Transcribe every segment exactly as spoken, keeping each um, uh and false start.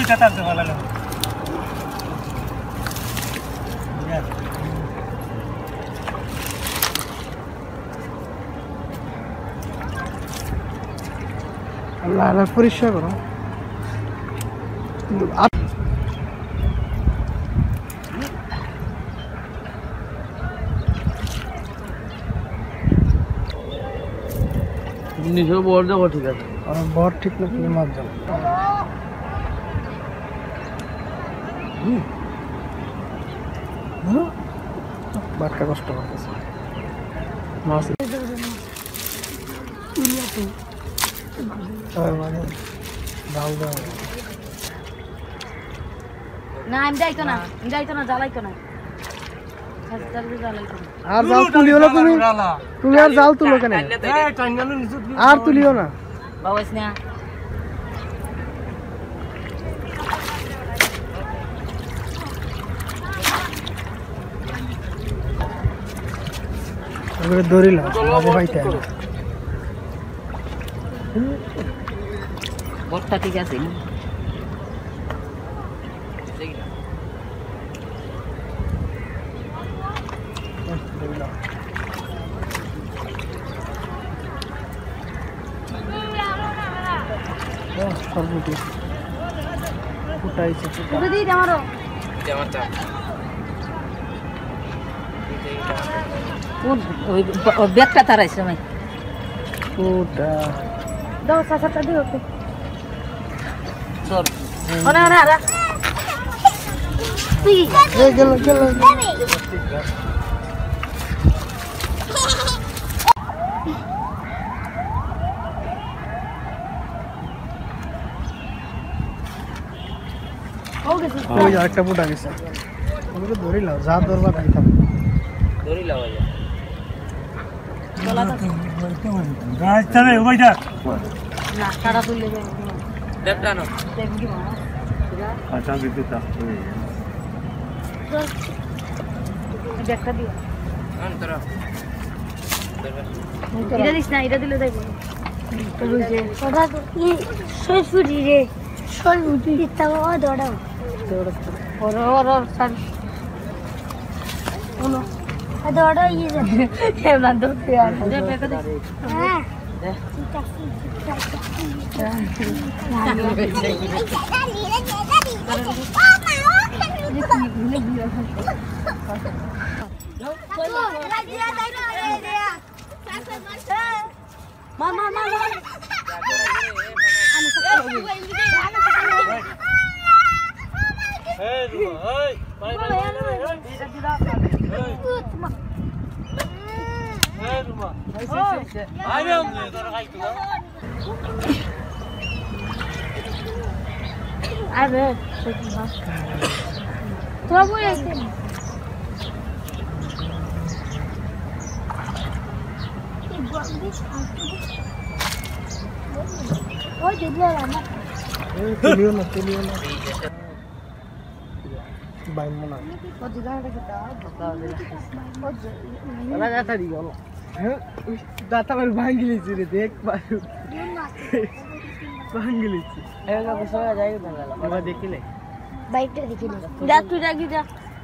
কাটার দে ভালো লাগে আল্লাহ আল্লাহ পরিষ্কার করো নিজে বড় দেবো ঠিক আছে আর বড় ঠিক না তুমি মাছ যাও বাটকা কষ্ট করতেছে মাছ ডাল দাও না আমি যাইতো না আমি যাইতো না জ্বালাইতো না আর জাল তুলিও না তুমি তুমি আর জাল তুলো কেন আর তুলিও না বাবা না ওগুলো ধরিলাম মাঝে পাইতে বটটা ঠিক আছে সরবটি ফুটাইছে ফুটা দিই আমারও আমারটা ওই ব্যাগটা তারাইছে আমি ফুটা দাও সাসাটা দিও তো চল ওনা ওনা রা তুই এ গেল গেল ওই আরেকটা ফুটা গেছে ওগুলো ধরিলাম যা ধরবা খাইতাম ধরিলাম ভাই তোলা তো গাছ চলে ওইটা না সারা তুললে যাবে দেখটা না দেখবি মা আচ্ছা বিদ্যুৎ ব্যাগটা দিও অন্তরা এটা দিস না এটা দিলে যাইব ওটা তো ই সরফুটি রে সরফুটি তাও দড়াও ওর ওর ওর সার বলো দড়াও ইয়ে যাবে হে না দতে আর দে ব্যাগটা দে হ্যাঁ দে ঠিক আছে মামা মামা এই রুমা এই ভাই ভাই এটা দিদা এই রুমা আরে আমনে তোরা খাইতো না আরে তোরা বই আছে ওই দিদিরা না তুলিও না তুলিও না বাই মনা ও দিদাটা কি তা ধোকা দিলা ওলা গাতা দি গেল হ্যাঁ দাতা মার ভাঙ্গি লিছি রে দেখ পারু ভাঙ্গি লিছি এগুলো বসে যায় না বাবা দেখিলে বাইকটা দেখিলে দেখ তুই রাখি যা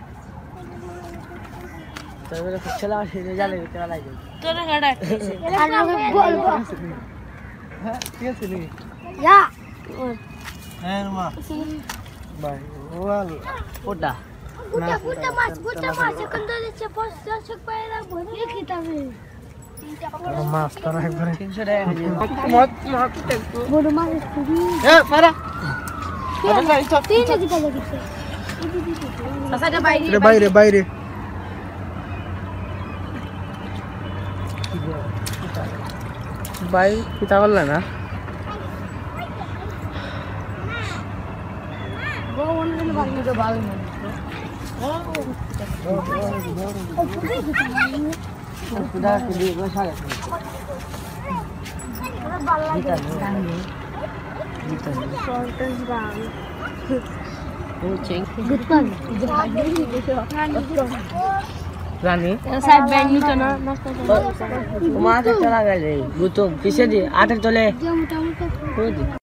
তোর ছেলা আসে জালে ভিতরে লাগে তোরা গাড়া আর বলবো হ্যাঁ ঠিক আছে নি যা এই রুমা বাই ওয়াল ওটা গুটা গুটা মাছ গুটা মাছ এখন ধরেছে পঞ্চাশ পায়রা ভরে খেতাবে মাছ তারা একবারে তিনশো টাকা মত মত একটু বড় মাছ খুবই এ পারা তিন কেজি পাওয়া গেছে আচ্ছা বাইরে রে বাইরে বাইরে বাই কিতা বললা না গো অন্য ভালো তো ভালো না খুদা খুদি বসা গেছে রানী সাইড ব্যাগ নিতো না তোমার একটা লাগাই রে গুতো কিসে দি আটের তলে মোটামুটি